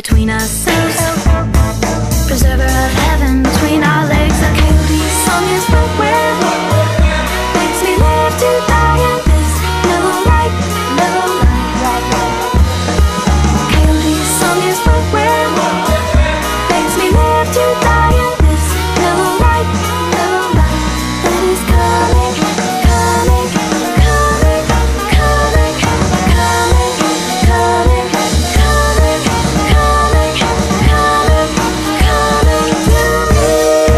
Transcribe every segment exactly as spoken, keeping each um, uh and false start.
between ourselves, preserver of heaven between our legs. A coyote's song is but where makes me live to die in this little light, little light. Coyote's song is but where makes me live to die in this little light, little light that is coming, coming, coming, coming, coming, coming, coming, coming, coming, coming to me.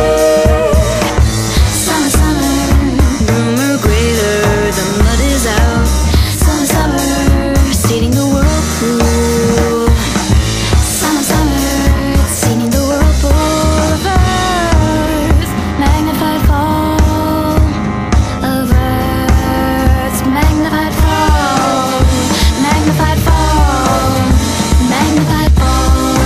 Summer, summer, rumor greater, the mud is out. Summer, summer, seeding the whirlpool. Summer, summer, seeding the whirlpool of Earth. Magnified fall of Earth's magnified fall, magnified fall, magnified fall.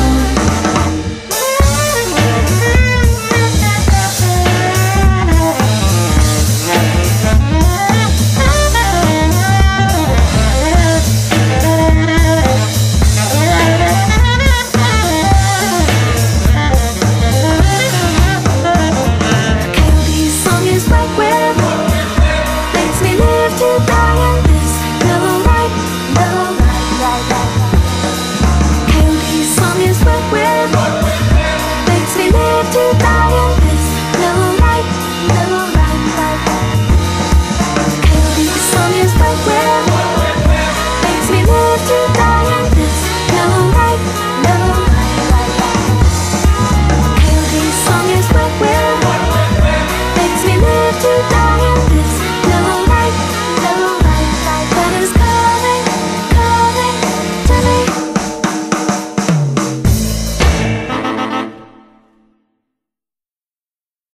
Coyote's song is right where makes me live to die in this little light, little light, light, light. Coyote's song is right where